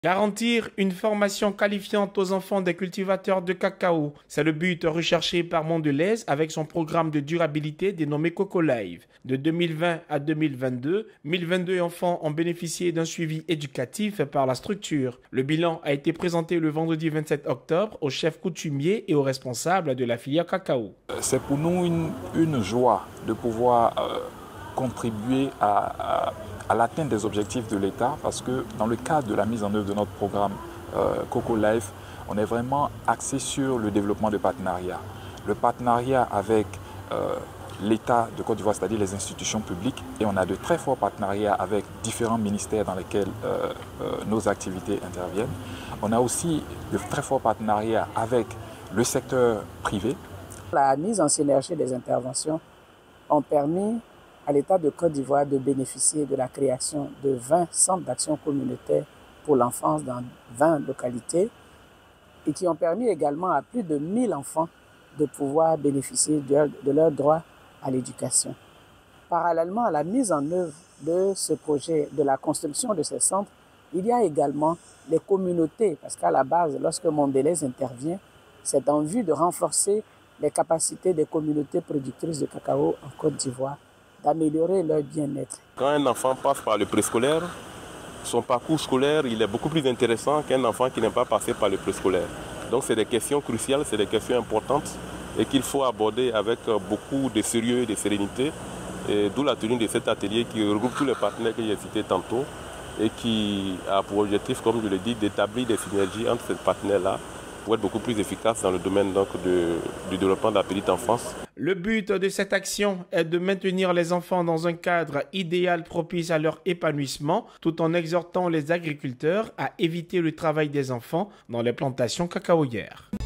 Garantir une formation qualifiante aux enfants des cultivateurs de cacao, c'est le but recherché par Mondelez avec son programme de durabilité dénommé Coco Life. De 2020 à 2022, 1022 enfants ont bénéficié d'un suivi éducatif par la structure. Le bilan a été présenté le vendredi 27 octobre aux chefs coutumiers et aux responsables de la filière cacao. C'est pour nous une joie de pouvoir contribuer à l'atteinte des objectifs de l'État, parce que dans le cadre de la mise en œuvre de notre programme Coco Life, on est vraiment axé sur le développement de partenariats. Le partenariat avec l'État de Côte d'Ivoire, c'est-à-dire les institutions publiques, et on a de très forts partenariats avec différents ministères dans lesquels nos activités interviennent. On a aussi de très forts partenariats avec le secteur privé. La mise en synergie des interventions ont permis à l'État de Côte d'Ivoire de bénéficier de la création de 20 centres d'action communautaire pour l'enfance dans 20 localités et qui ont permis également à plus de 1000 enfants de pouvoir bénéficier de leur droit à l'éducation. Parallèlement à la mise en œuvre de ce projet, de la construction de ces centres, il y a également les communautés, parce qu'à la base, lorsque Mondelez intervient, c'est en vue de renforcer les capacités des communautés productrices de cacao en Côte d'Ivoire, d'améliorer leur bien-être. Quand un enfant passe par le préscolaire, son parcours scolaire il est beaucoup plus intéressant qu'un enfant qui n'est pas passé par le préscolaire. Donc c'est des questions cruciales, c'est des questions importantes et qu'il faut aborder avec beaucoup de sérieux et de sérénité. D'où la tenue de cet atelier qui regroupe tous les partenaires que j'ai cités tantôt et qui a pour objectif, comme je l'ai dit, d'établir des synergies entre ces partenaires-là pour être beaucoup plus efficace dans le domaine du développement de la petite enfance. Le but de cette action est de maintenir les enfants dans un cadre idéal propice à leur épanouissement, tout en exhortant les agriculteurs à éviter le travail des enfants dans les plantations cacaoyères.